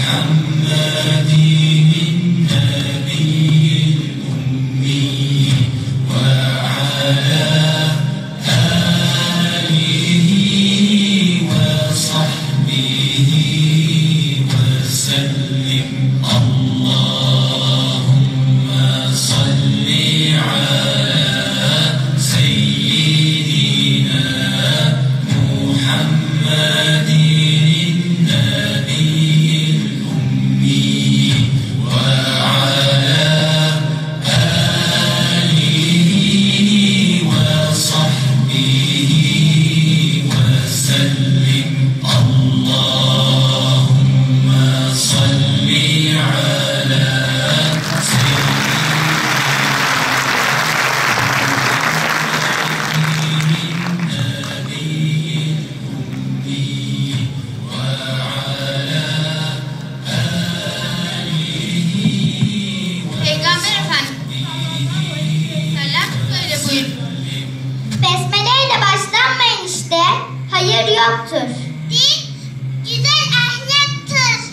ahlaktır. Din güzel ahlaktır.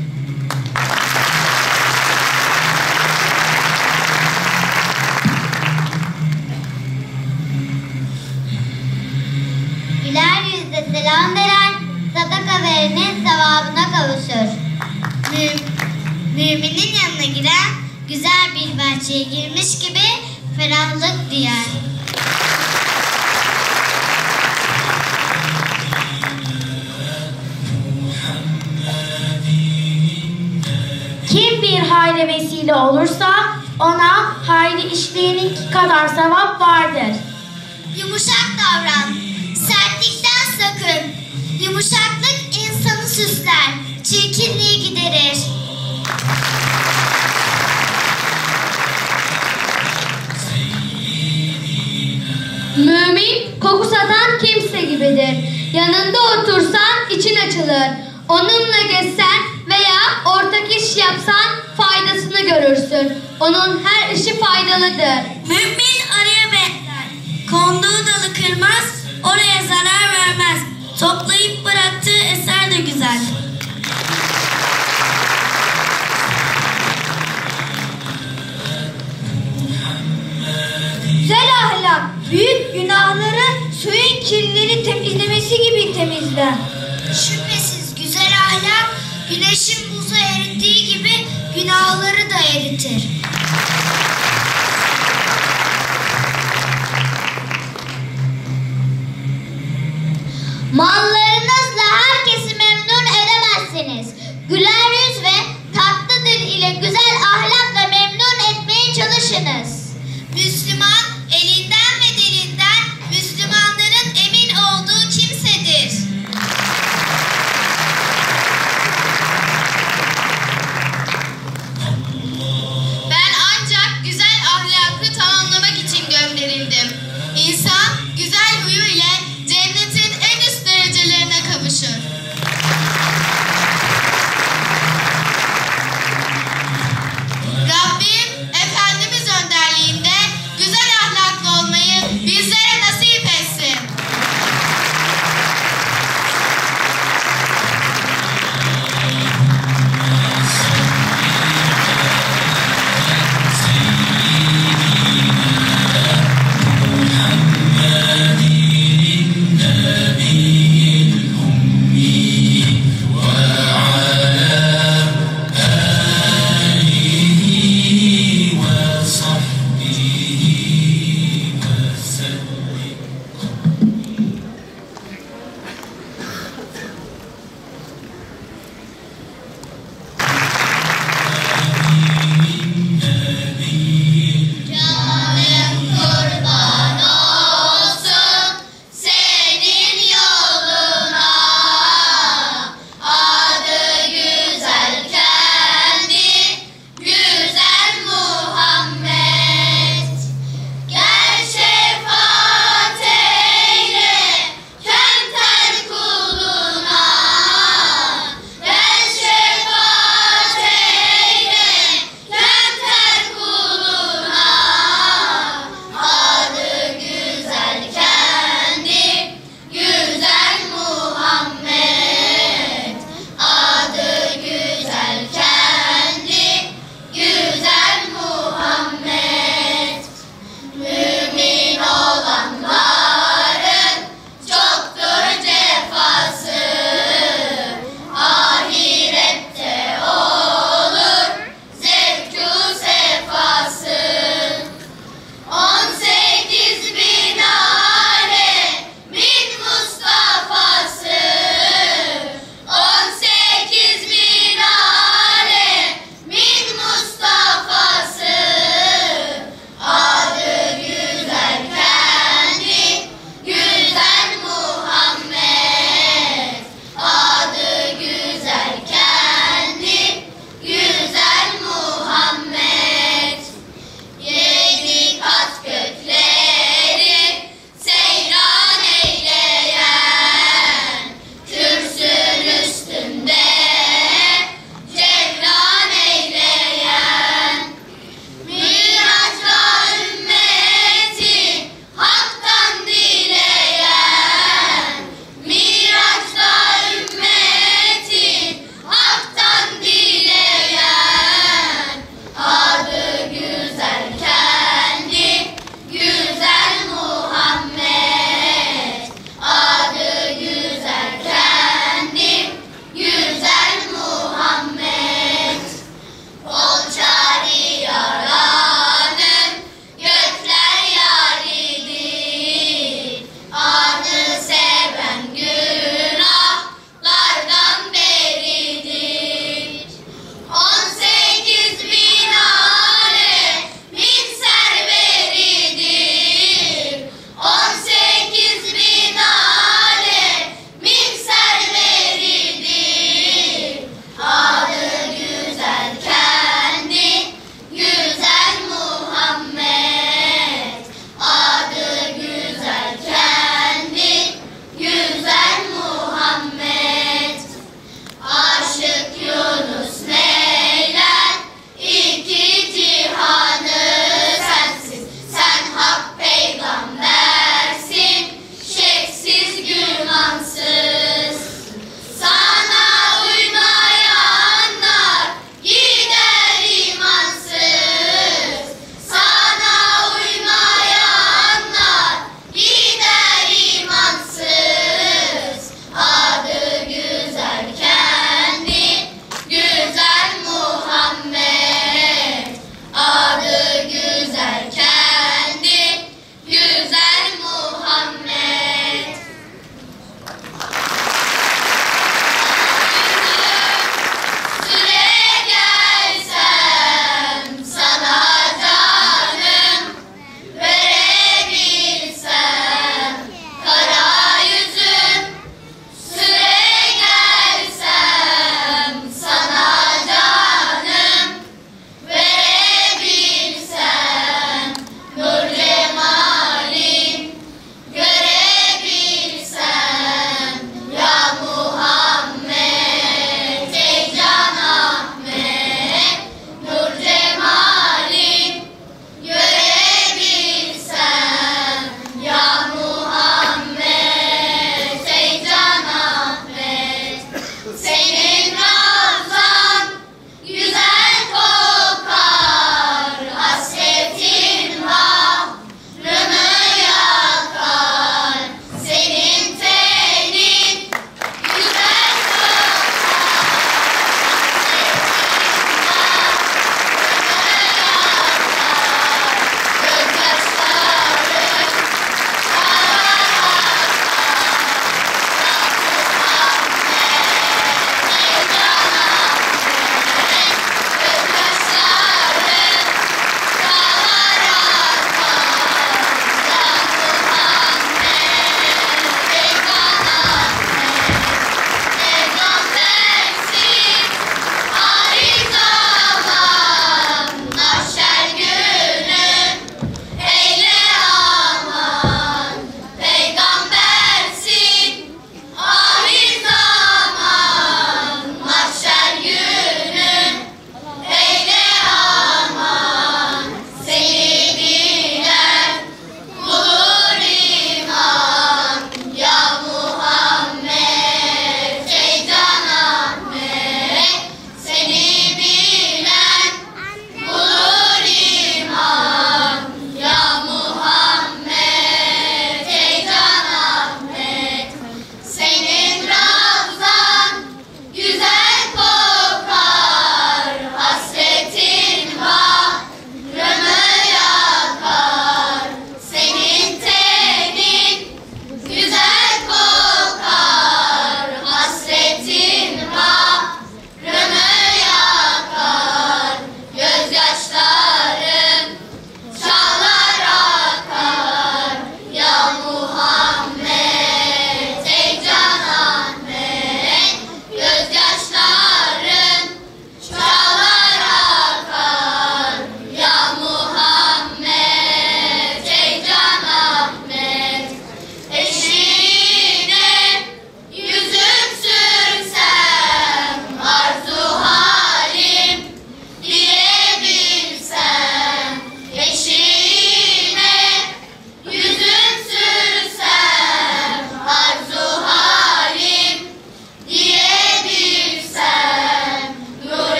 Güler yüzle selam veren, sadaka verenin sevabına kavuşur. Müminin yanına giren, güzel bir bahçeye girmiş gibi ferahlık duyar. Kim bir hayra vesile olursa ona hayrı işleyeninki kadar sevap vardır. Yumuşak davran, sertlikten sakın. Yumuşaklık insanı süsler, çirkinliği giderir. Mümin koku satan kimse gibidir. Yanında otursan için açılır. Onunla gezsen veya ortak iş yapsan faydasını görürsün. Onun her işi faydalıdır. Mümin arıya benzer. Konduğu dalı kırmaz, oraya zarar vermez. Toplayıp bıraktığı eser de güzel. Güzel ahlak, büyük günahları suyun kirleri temizlemesi gibi temizler. Şüphesiz güzel ahlak, güneşin buzu erittiği gibi günahları da eritir. Mallarınızla herkesi memnun edemezsiniz. Güler yüz ve tatlı dil ile güzel ahlakla memnun etmeye çalışınız. Müslüman elinden ve dilinden Müslümanların emin olduğu kimsedir. Ben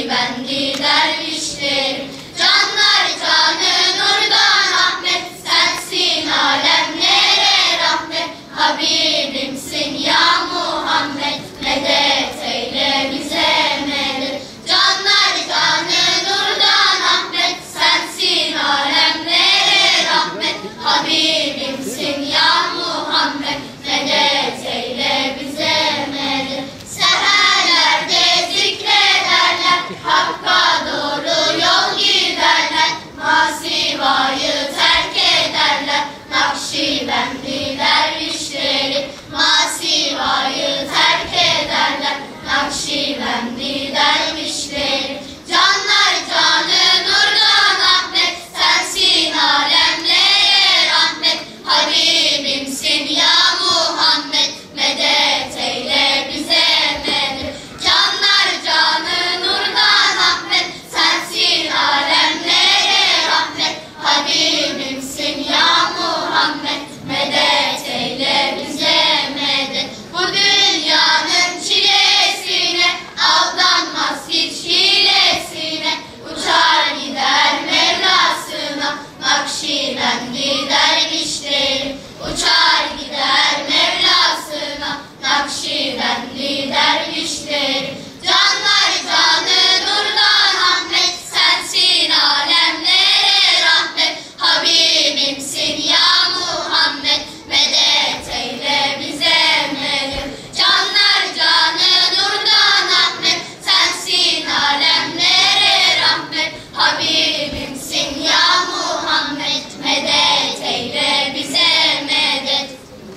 Nakşibendi dervişlerim. Canlar canı nurdan Ahmet, sensin alemlere rahmet. Habibimsin ya Muhammed, medet eyle bize medet. Canlar canı nurdan Ahmet, sensin alemlere rahmet. Habibimsin ya Muhammed, medet eyle bize medet. Seherlerde zikrederler, Hakk'a doğru yol giderler. Masivayı terk ederler, Nakşibendi dervişleri. Masivayı terk ederler, Nakşibendi dervişleri. Canlar canı nurdan Ahmet, sensin alemlere rahmet. Habibimsin ya Muhammed, medet eyle bize medet. Canlar canı nurdan Ahmet, sensin alemlere rahmet. Habibimsin ya Muhammed, medet eyle bize medet. Bu dünyanın çilesine aldanmaz hiç hilesine. Uçar gider Mevlasına, Nakşibendi dervişlerim. Uçar gider Mevlasına, Nakşibendi dervişlerim. Canlar canı nurdan Ahmet, sensin alemlere rahmet. Habibimsin ya Muhammed, medet eyle bize medet. Canlar canı nurdan Ahmet, sensin alemlere rahmet. Habibimsin ya Muhammed, medet eyle bize medet.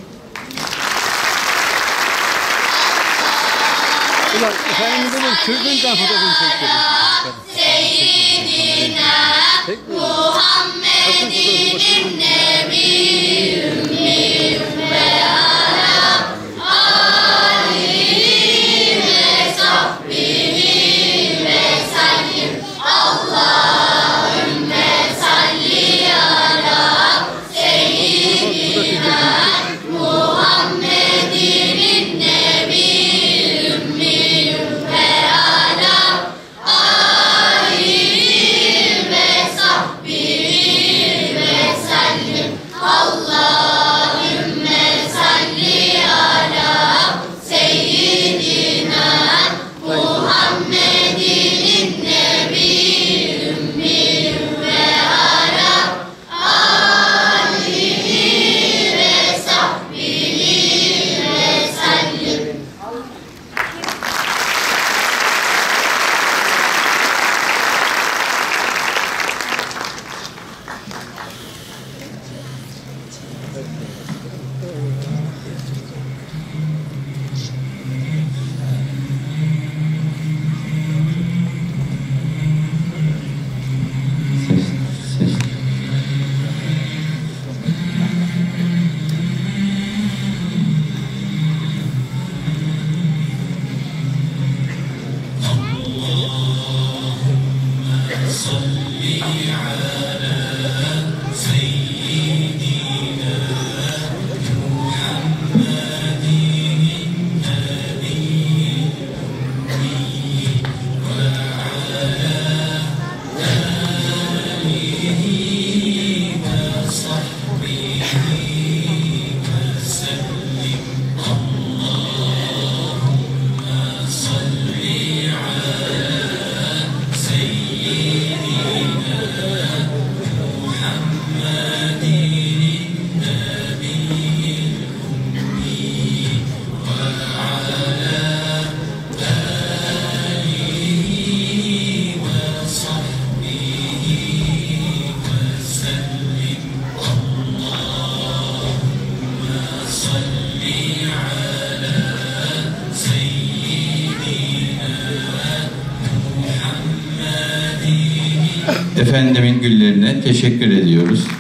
Ulan Efendimiz'in çılgınca fotoğrafını çektim. Seyyidina Muhammed'in nebi ümmi ve ala alihi ve sahbihi ve sellim. Allahümme salli ala seyyidina Muhammed'in nebi ümmi ve ala alihi ve sahbihi ve sellim. Allahümme salli ala seyyidina Muhammed'in nebi ümmi ve ala alihi ve sahbihi ve sellim. Efendimin güllerine teşekkür ediyoruz.